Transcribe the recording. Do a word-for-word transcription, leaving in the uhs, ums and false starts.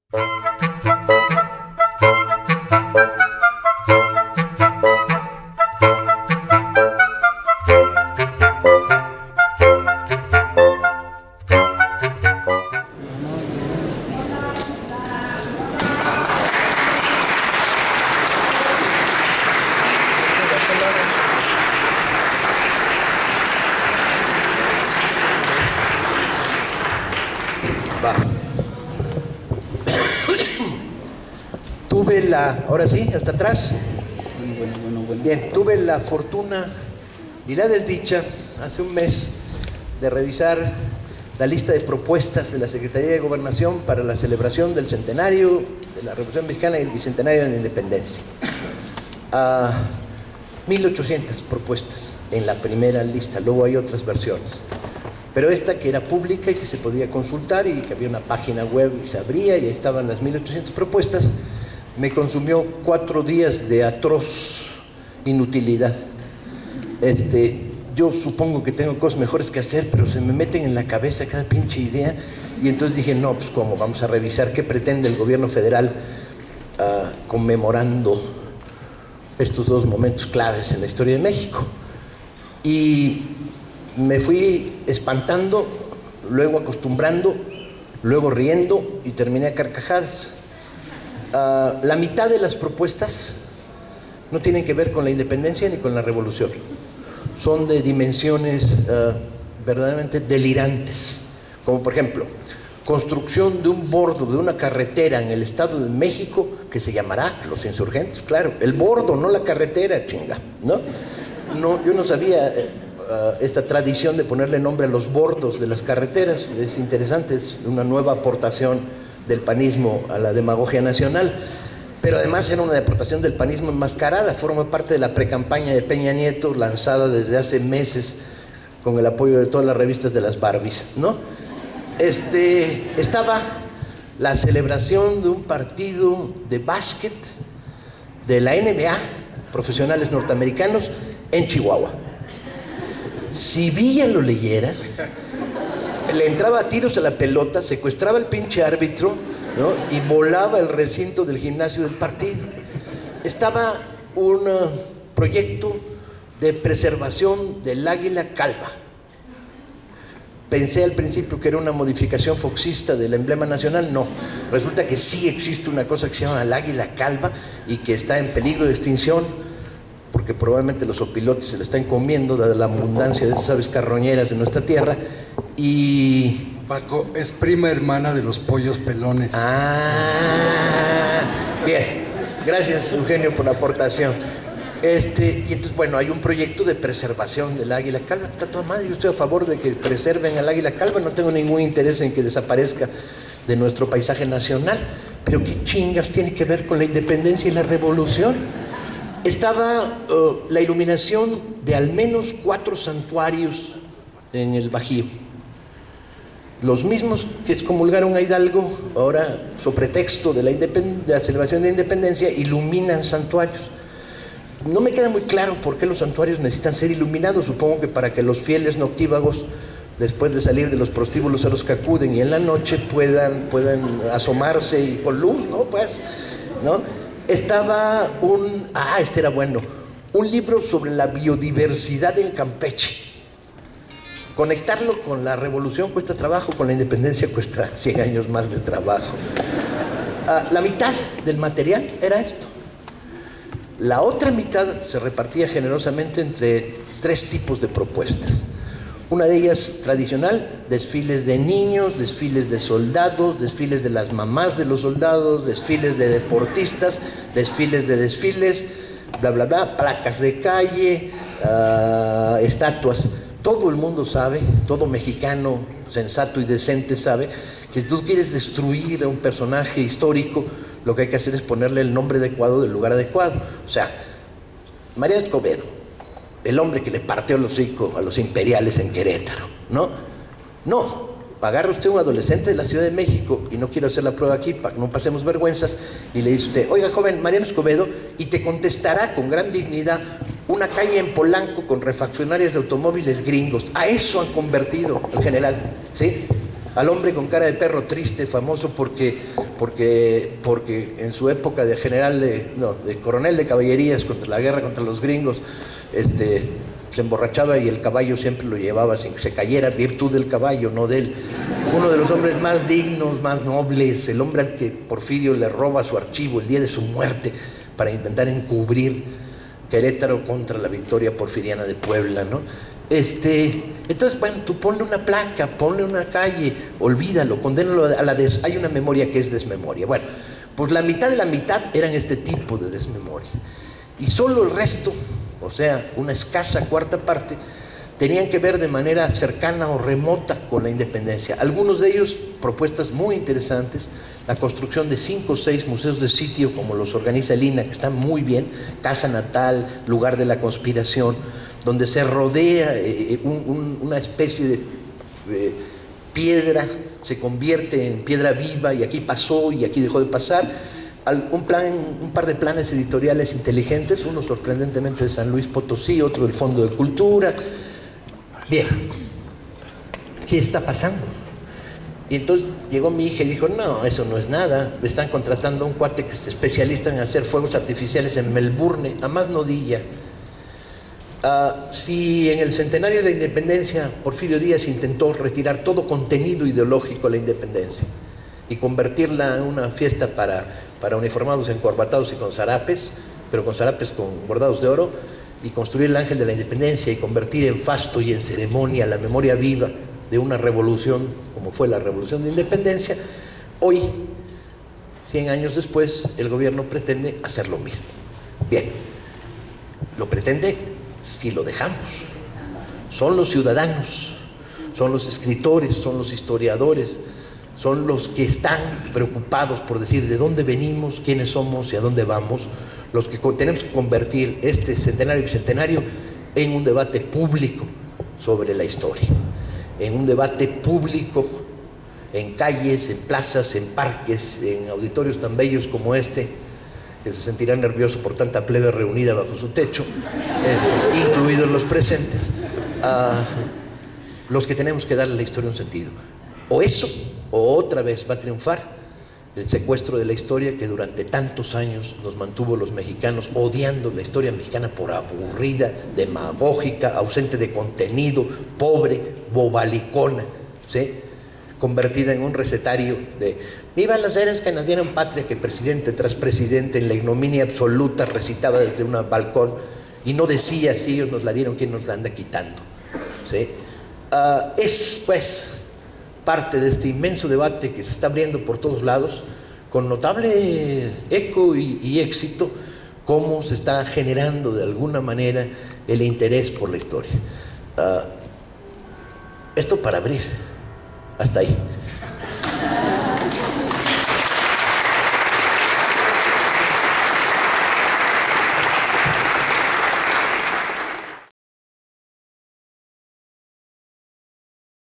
Va. Tuve la, ahora sí, hasta atrás. Bueno, bueno, bueno, bueno. Bien, tuve la fortuna y la desdicha hace un mes de revisar la lista de propuestas de la Secretaría de Gobernación para la celebración del centenario de la Revolución Mexicana y el bicentenario de la Independencia. Uh, mil ochocientas propuestas en la primera lista, luego hay otras versiones. Pero esta que era pública y que se podía consultar y que había una página web y se abría y ahí estaban las mil ochocientas propuestas, me consumió cuatro días de atroz inutilidad. Este, yo supongo que tengo cosas mejores que hacer, pero se me meten en la cabeza cada pinche idea y entonces dije, no, pues cómo, vamos a revisar qué pretende el gobierno federal uh, conmemorando estos dos momentos claves en la historia de México. Y me fui espantando, luego acostumbrando, luego riendo y terminé a carcajadas. Uh, la mitad de las propuestas no tienen que ver con la independencia ni con la revolución. Son de dimensiones uh, verdaderamente delirantes. Como por ejemplo, construcción de un bordo de una carretera en el Estado de México que se llamará Los Insurgentes, claro. El bordo, no la carretera, chinga, ¿no? No, yo no sabía... Eh, Uh, esta tradición de ponerle nombre a los bordos de las carreteras. Es interesante, es una nueva aportación del panismo a la demagogia nacional, pero además era una aportación del panismo enmascarada, forma parte de la precampaña de Peña Nieto, lanzada desde hace meses con el apoyo de todas las revistas de las Barbies, ¿no? Este, estaba la celebración de un partido de básquet de la N B A, profesionales norteamericanos, en Chihuahua. Si Villa lo leyera, le entraba a tiros a la pelota, secuestraba al pinche árbitro, ¿no? Y volaba el recinto del gimnasio del partido. Estaba un uh, proyecto de preservación del águila calva. Pensé al principio que era una modificación foxista del emblema nacional. No, resulta que sí existe una cosa que se llama el águila calva y que está en peligro de extinción, porque probablemente los opilotes se la están comiendo, dada la abundancia de esas aves carroñeras de nuestra tierra. Y... Paco, es prima hermana de los pollos pelones. Ah, bien, gracias Eugenio por la aportación. Este, y entonces, bueno, hay un proyecto de preservación del águila calva. Está toda madre, yo estoy a favor de que preserven al águila calva, no tengo ningún interés en que desaparezca de nuestro paisaje nacional, pero qué chingas tiene que ver con la independencia y la revolución. Estaba uh, la iluminación de al menos cuatro santuarios en el Bajío. Los mismos que excomulgaron a Hidalgo, ahora, sobre pretexto de la, de la celebración de la independencia, iluminan santuarios. No me queda muy claro por qué los santuarios necesitan ser iluminados. Supongo que para que los fieles noctívagos, después de salir de los prostíbulos a los que acuden y en la noche, puedan, puedan asomarse y con luz, ¿no? Pues, ¿no? Estaba un, ah, este era bueno, un libro sobre la biodiversidad en Campeche. Conectarlo con la revolución cuesta trabajo, con la independencia cuesta cien años más de trabajo. Ah, la mitad del material era esto. La otra mitad se repartía generosamente entre tres tipos de propuestas. Una de ellas tradicional, desfiles de niños, desfiles de soldados, desfiles de las mamás de los soldados, desfiles de deportistas, desfiles de desfiles, bla, bla, bla, placas de calle, uh, estatuas. Todo el mundo sabe, todo mexicano sensato y decente sabe que si tú quieres destruir a un personaje histórico, lo que hay que hacer es ponerle el nombre adecuado del lugar adecuado. O sea, María Escobedo, el hombre que le partió el hocico a los imperiales en Querétaro, ¿no? No, agarra usted un adolescente de la Ciudad de México, y no quiero hacer la prueba aquí para que no pasemos vergüenzas, y le dice usted, oiga joven, Mariano Escobedo, y te contestará con gran dignidad una calle en Polanco con refaccionarias de automóviles gringos. A eso han convertido en general, ¿sí? al hombre con cara de perro triste, famoso porque, porque, porque en su época de general, de, no, de coronel de caballerías contra la guerra contra los gringos, este, se emborrachaba y el caballo siempre lo llevaba sin que se cayera, virtud del caballo, no de él. Uno de los hombres más dignos, más nobles, el hombre al que Porfirio le roba su archivo el día de su muerte para intentar encubrir Querétaro contra la victoria porfiriana de Puebla, ¿no? Este, entonces, bueno, tú ponle una placa, ponle una calle, olvídalo, condénalo a la des... Hay una memoria que es desmemoria. Bueno, pues la mitad de la mitad eran este tipo de desmemoria. Y solo el resto, o sea, una escasa cuarta parte, tenían que ver de manera cercana o remota con la independencia. Algunos de ellos, propuestas muy interesantes, la construcción de cinco o seis museos de sitio, como los organiza el I N A, que están muy bien, Casa Natal, lugar de la conspiración, donde se rodea eh, un, un, una especie de eh, piedra, se convierte en piedra viva, y aquí pasó y aquí dejó de pasar. Un, plan, un par de planes editoriales inteligentes, uno sorprendentemente de San Luis Potosí, otro del Fondo de Cultura. Bien, ¿qué está pasando? Y entonces llegó mi hija y dijo, no, eso no es nada, están contratando a un cuate que es especialista en hacer fuegos artificiales en Melbourne, a más no diga. Uh, si en el centenario de la independencia Porfirio Díaz intentó retirar todo contenido ideológico a la independencia y convertirla en una fiesta para, para uniformados encorbatados y con zarapes, pero con zarapes con bordados de oro, y construir el ángel de la independencia y convertir en fasto y en ceremonia la memoria viva de una revolución como fue la revolución de independencia, hoy, cien años después, el gobierno pretende hacer lo mismo. Bien, lo pretende si lo dejamos. Son los ciudadanos, son los escritores, son los historiadores, son los que están preocupados por decir de dónde venimos, quiénes somos y a dónde vamos, los que tenemos que convertir este centenario y bicentenario en un debate público sobre la historia, en un debate público en calles, en plazas, en parques, en auditorios tan bellos como este, que se sentirá nervioso por tanta plebe reunida bajo su techo, este, incluidos los presentes, uh, los que tenemos que darle a la historia un sentido. O eso, o otra vez va a triunfar el secuestro de la historia que durante tantos años nos mantuvo los mexicanos odiando la historia mexicana por aburrida, demagógica, ausente de contenido, pobre, bobalicona, ¿sí? Convertida en un recetario de viva los héroes que nos dieron patria, que presidente tras presidente en la ignominia absoluta recitaba desde un balcón y no decía si ellos nos la dieron, quién nos la anda quitando, ¿sí? Uh, es pues parte de este inmenso debate que se está abriendo por todos lados, con notable eco y, y éxito, cómo se está generando de alguna manera el interés por la historia. Uh, esto para abrir, hasta ahí.